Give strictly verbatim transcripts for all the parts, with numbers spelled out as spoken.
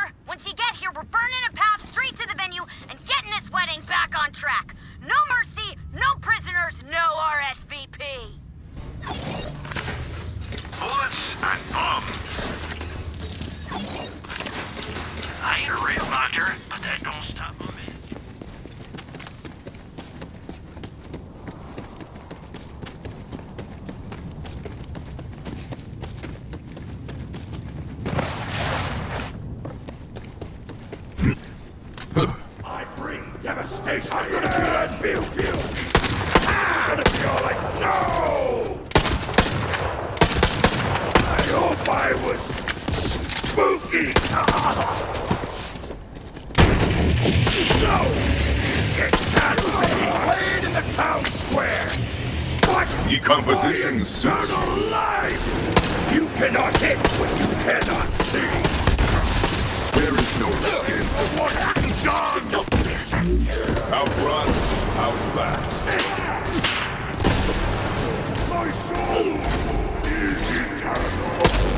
Veer. Once you get here, we're burning a path straight to the venue and getting this wedding back on track. No mercy, no prisoners, no R S V P. Bullets and bombs. I ain't a real hunter, but that don't stop me. I bring devastation. I'm gonna feel that pew pew. I'm gonna feel like no. I hope I was spooky. No, get that played in the town square. What? Decomposition suits. Not alive. You cannot hit what you cannot see. There is no escape. What happened, God? Outrun, outlast. My soul is eternal.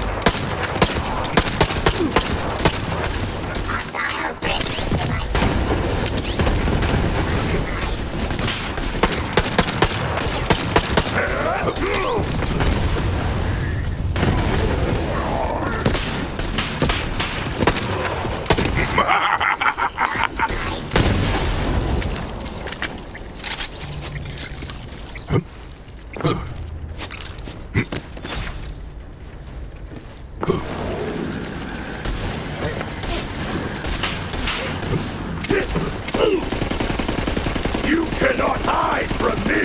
You cannot hide from me!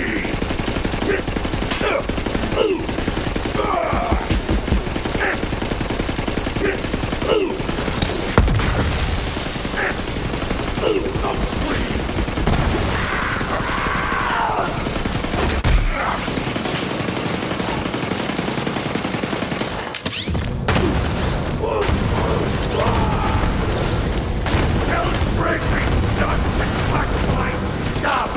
Stop screaming! Don't break me! Not to touch my stuff!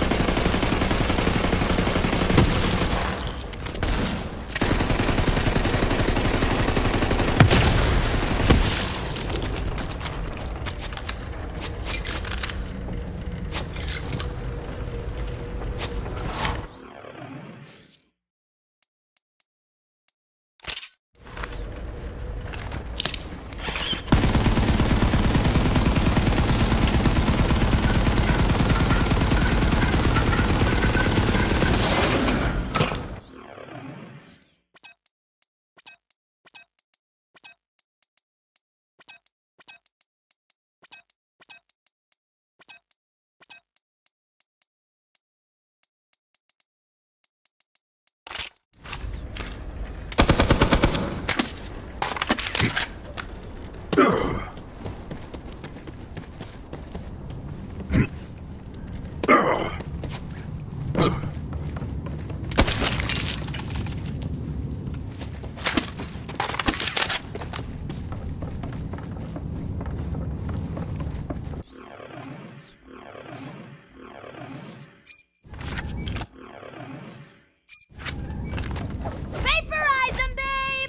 Vaporize them, babe!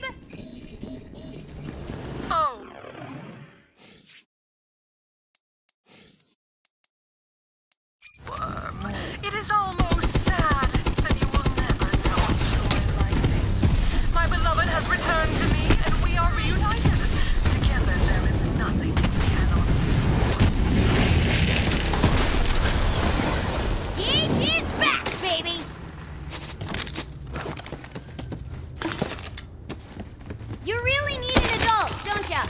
Oh. Worm, it is almost sad that you will never know joy like this. My beloved has returned to me, and we are reunited. Together there is nothing we cannot do. Yeet is back, baby! You really need an adult, don't ya?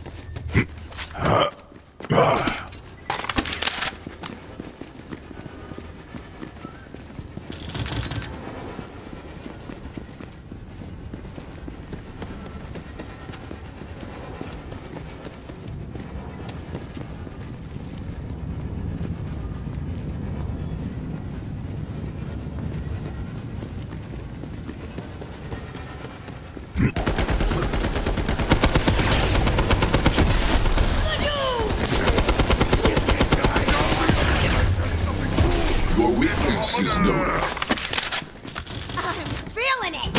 Your weakness is noted. I'm feeling it!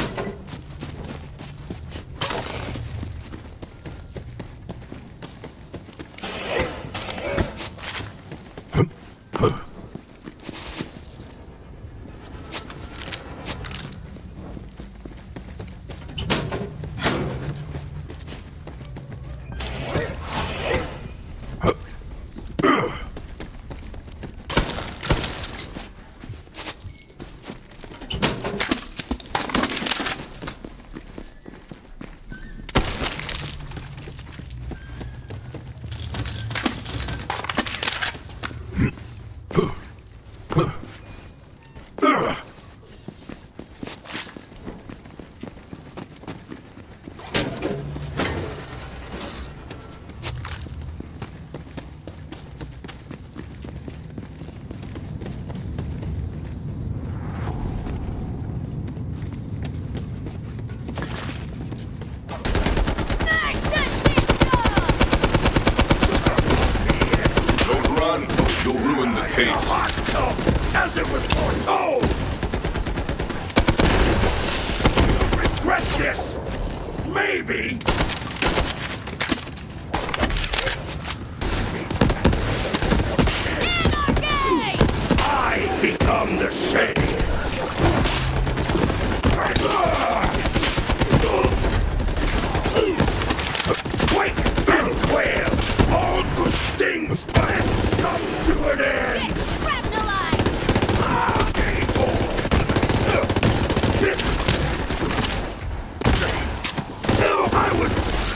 You'll ruin the taste. Hot tub, as it was foretold! You'll regret this! Maybe! I become the shade! Wake and quail! All good things must come to an end! Ah, I would...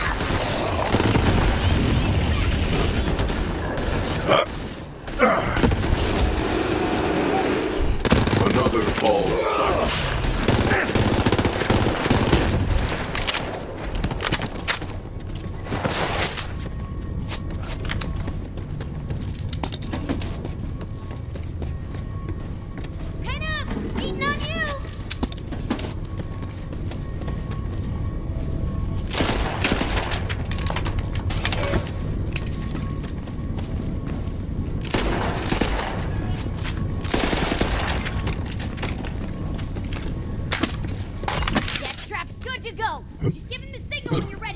Another false suck. Just give him the signal when you're ready.